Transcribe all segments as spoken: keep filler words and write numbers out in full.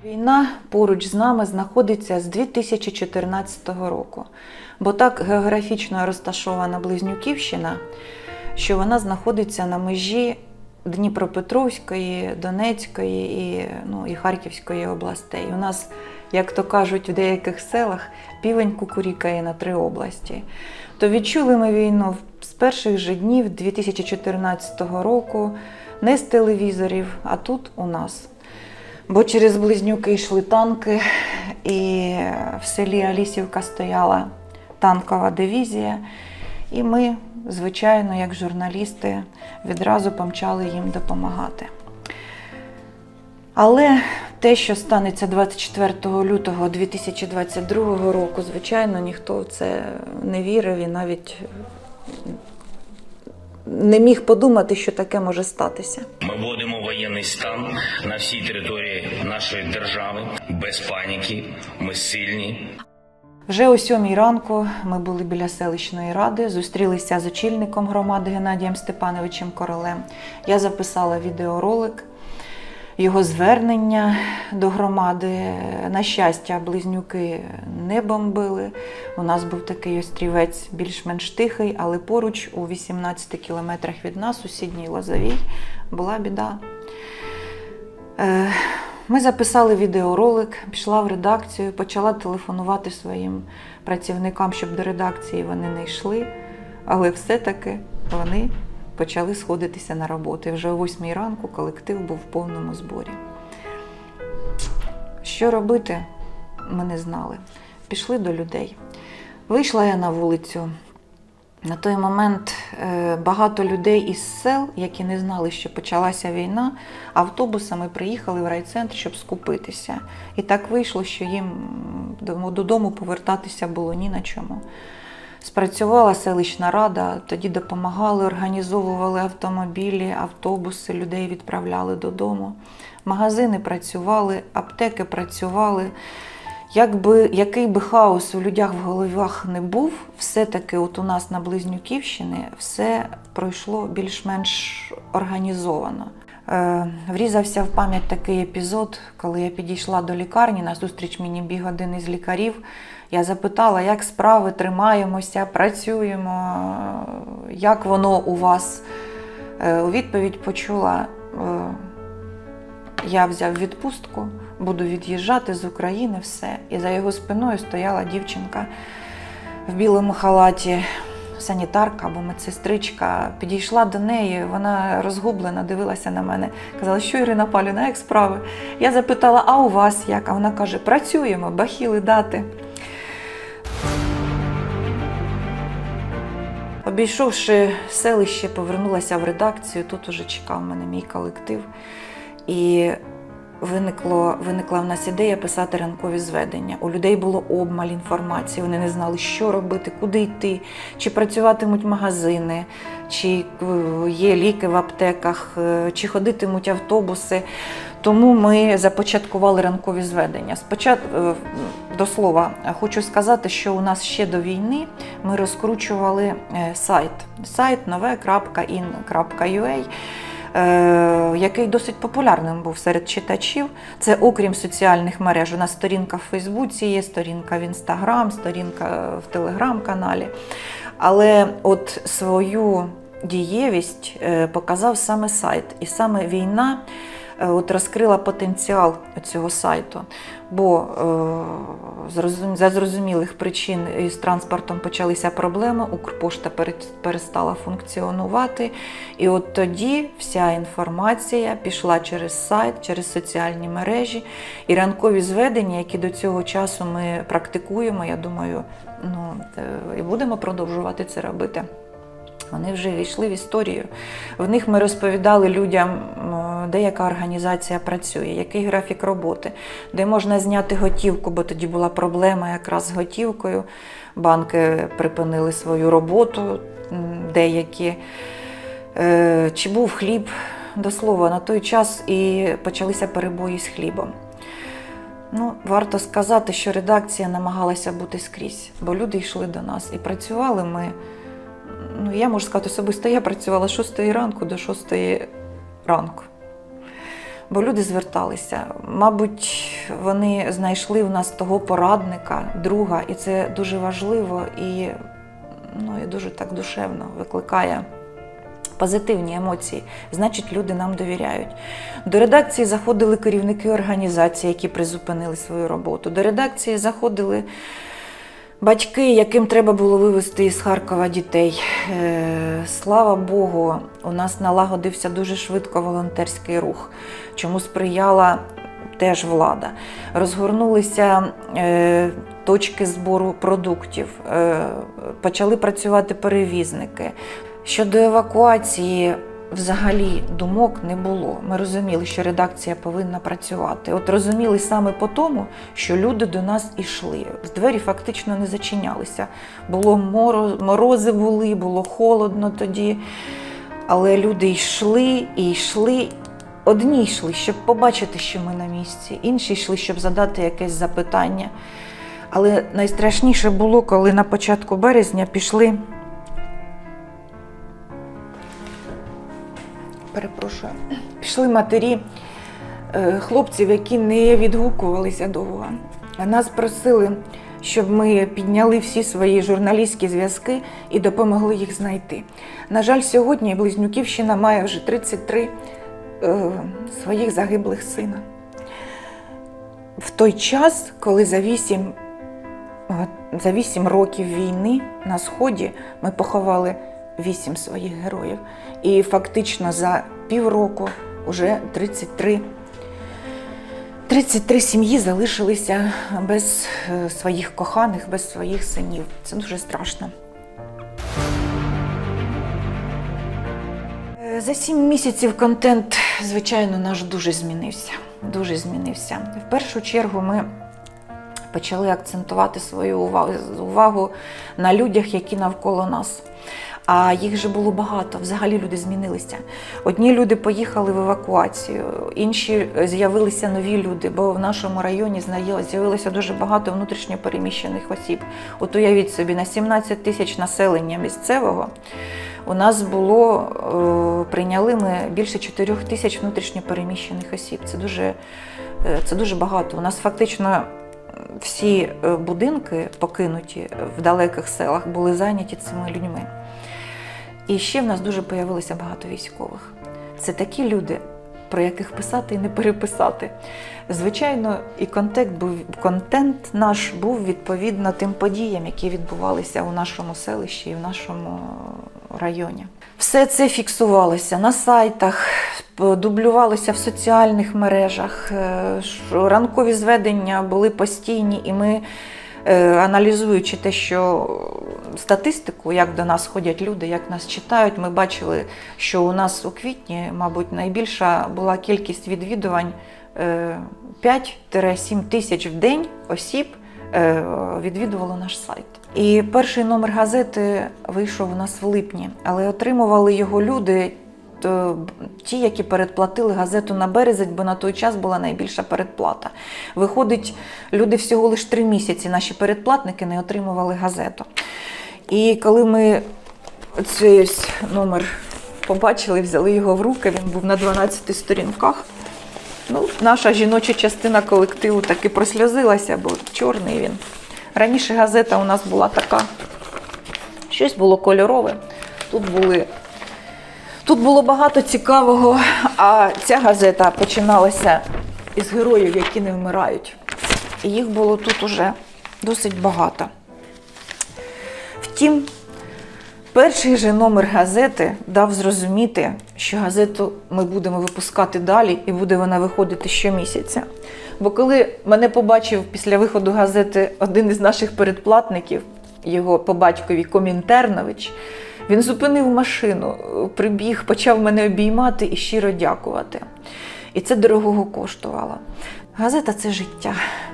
Війна поруч з нами знаходиться з дві тисячі чотирнадцятого року, бо так географічно розташована Близнюківщина, що вона знаходиться на межі Дніпропетровської, Донецької і, ну, і Харківської областей. У нас, як то кажуть, в деяких селах півень кукурікає на три області. То відчули ми війну з перших же днів дві тисячі чотирнадцятого року, не з телевізорів, а тут у нас. Бо через Близнюки йшли танки, і в селі Алісівка стояла танкова дивізія. І ми, звичайно, як журналісти, відразу помчали їм допомагати. Але те, що станеться двадцять четвертого лютого дві тисячі двадцять другого року, звичайно, ніхто в це не вірив і навіть не міг подумати, що таке може статися. Ми вводимо воєнний стан на всій території нашої держави, без паніки, ми сильні. Вже о сьомій ранку ми були біля селищної ради, зустрілися з очільником громади Геннадієм Степановичем Королем. Я записала відеоролик, його звернення до громади. На щастя, Близнюки не бомбили. У нас був такий острівець більш-менш тихий, але поруч, у вісімнадцяти кілометрах від нас, у сусідній Лозовій, була біда. Ми записали відеоролик, пішла в редакцію, почала телефонувати своїм працівникам, щоб до редакції вони не йшли, але все-таки вони почали сходитися на роботу. І вже о восьмій ранку колектив був в повному зборі. Що робити, ми не знали. Пішли до людей. Вийшла я на вулицю. На той момент багато людей із сел, які не знали, що почалася війна, автобусами приїхали в райцентр, щоб скупитися. І так вийшло, що їм додому повертатися було ні на чому. Спрацювала селищна рада, тоді допомагали, організовували автомобілі, автобуси, людей відправляли додому. Магазини працювали, аптеки працювали. Якби, який би хаос у людях в головах не був, все-таки от у нас на Близнюківщині все пройшло більш-менш організовано. Е, врізався в пам'ять такий епізод, коли я підійшла до лікарні, на зустріч мені біг один із лікарів. Я запитала, як справи, тримаємося, працюємо, як воно у вас. Е, у відповідь почула, е, я взяв відпустку, буду від'їжджати з України, все. І за його спиною стояла дівчинка в білому халаті, санітарка або медсестричка. Підійшла до неї, вона розгублена, дивилася на мене. Казала, що Ірина Павлівна, як справи? Я запитала, а у вас як? А вона каже, працюємо, бахіли дати. Обійшовши селище, повернулася в редакцію, тут уже чекав мене мій колектив. І виникло, виникла в нас ідея писати ранкові зведення. У людей було обмаль інформації, вони не знали, що робити, куди йти, чи працюватимуть магазини, чи є ліки в аптеках, чи ходитимуть автобуси. Тому ми започаткували ранкові зведення. Спочатку, до слова, хочу сказати, що у нас ще до війни ми розкручували сайт. Сайт нове крапка ін крапка ю а, який досить популярним був серед читачів. Це окрім соціальних мереж. У нас сторінка в Фейсбуці є, сторінка в Інстаграм, сторінка в Телеграм-каналі. Але от свою дієвість показав саме сайт. І саме війна от розкрила потенціал цього сайту. Бо е, за зрозумілих причин із транспортом почалися проблеми, Укрпошта перестала функціонувати. І от тоді вся інформація пішла через сайт, через соціальні мережі. І ранкові зведення, які до цього часу ми практикуємо, я думаю, ну, і будемо продовжувати це робити. Вони вже війшли в історію. В них ми розповідали людям, де яка організація працює, який графік роботи, де можна зняти готівку, бо тоді була проблема якраз з готівкою. Банки припинили свою роботу деякі. Чи був хліб, до слова, на той час і почалися перебої з хлібом. Ну, варто сказати, що редакція намагалася бути скрізь, бо люди йшли до нас і працювали ми. Ну, я можу сказати, особисто я працювала з шостої ранку до шостої ранку. Бо люди зверталися. Мабуть, вони знайшли в нас того порадника, друга, і це дуже важливо і, ну, і дуже так душевно викликає позитивні емоції. Значить, люди нам довіряють. До редакції заходили керівники організацій, які призупинили свою роботу. До редакції заходили батьки, яким треба було вивезти із Харкова дітей. Е, слава Богу, у нас налагодився дуже швидко волонтерський рух, чому сприяла теж влада. Розгорнулися е, точки збору продуктів, е, почали працювати перевізники. Щодо евакуації, взагалі думок не було. Ми розуміли, що редакція повинна працювати. От розуміли саме по тому, що люди до нас йшли. Двері фактично не зачинялися. Було мороз, морози були, було холодно тоді. Але люди йшли і йшли. Одні йшли, щоб побачити, що ми на місці. Інші йшли, щоб задати якесь запитання. Але найстрашніше було, коли на початку березня пішли Перепрошую. Пішли матері хлопців, які не відгукувалися довго. Нас просили, щоб ми підняли всі свої журналістські зв'язки і допомогли їх знайти. На жаль, сьогодні Близнюківщина має вже тридцять три е, своїх загиблих сина. В той час, коли за вісім, за вісім років війни на Сході ми поховали вісім своїх героїв. І фактично за півроку вже тридцять три, тридцять три сім'ї залишилися без своїх коханих, без своїх синів. Це дуже страшно. За сім місяців контент, звичайно, наш дуже змінився. Дуже змінився. В першу чергу ми почали акцентувати свою увагу, увагу на людях, які навколо нас. А їх же було багато, взагалі люди змінилися. Одні люди поїхали в евакуацію, інші з'явилися нові люди, бо в нашому районі з'явилося дуже багато внутрішньо переміщених осіб. От уявіть собі, на сімнадцять тисяч населення місцевого у нас було, прийняли ми більше чотирьох тисяч внутрішньо переміщених осіб. Це дуже, це дуже багато. У нас фактично всі будинки, покинуті в далеких селах, були зайняті цими людьми. І ще в нас дуже появилося багато військових. Це такі люди, про яких писати і не переписати. Звичайно, і контент, був, контент наш був відповідно тим подіям, які відбувалися у нашому селищі і в нашому районі. Все це фіксувалося на сайтах, дублювалося в соціальних мережах, ранкові зведення були постійні, і ми, аналізуючи те, що статистику, як до нас ходять люди, як нас читають, ми бачили, що у нас у квітні, мабуть, найбільша була кількість відвідувань п'ять-сім тисяч в день осіб відвідувало наш сайт. І перший номер газети вийшов у нас в липні, але отримували його люди, ті, які передплатили газету на березень, бо на той час була найбільша передплата. Виходить, люди всього лише три місяці, наші передплатники, не отримували газету. І коли ми цей номер побачили, взяли його в руки, він був на дванадцяти сторінках. Ну, наша жіноча частина колективу таки просльозилася, бо чорний він. Раніше газета у нас була така, щось було кольорове, тут були... Тут було багато цікавого, а ця газета починалася із героїв, які не вмирають. І їх було тут уже досить багато. Втім, перший же номер газети дав зрозуміти, що газету ми будемо випускати далі і буде вона виходити щомісяця. Бо коли мене побачив після виходу газети один із наших передплатників, його по батькові Комінтернович, він зупинив машину, прибіг, почав мене обіймати і щиро дякувати. І це дорогого коштувало. Газета – це життя.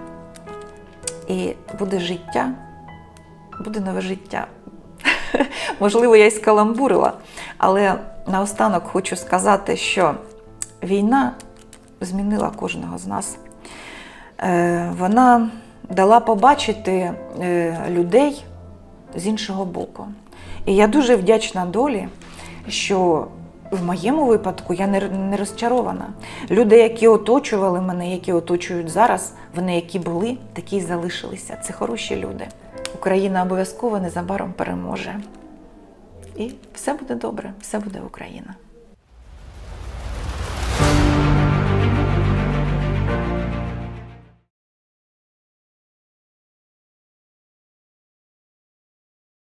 І буде життя, буде нове життя. Можливо, я й скаламбурила, але наостанок хочу сказати, що війна змінила кожного з нас. Вона дала побачити людей з іншого боку. І я дуже вдячна долі, що В моєму випадку я не, не розчарована. Люди, які оточували мене, які оточують зараз, вони які були, такі й залишилися. Це хороші люди. Україна обов'язково незабаром переможе. І все буде добре, все буде Україна.